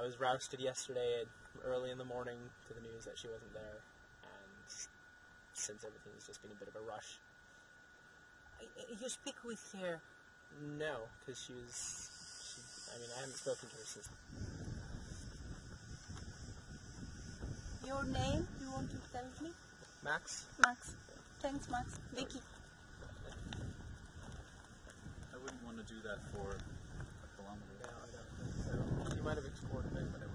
was rousted yesterday early in the morning to the news that she wasn't there, and since everything's just been a bit of a rush. You speak with her? No, because I haven't spoken to her since. Your name, you want to tell me? Max? Max. Thanks, Max. Vicky. I wouldn't want to do that for a kilometer. No, I don't think so. You might have explored a bit, but it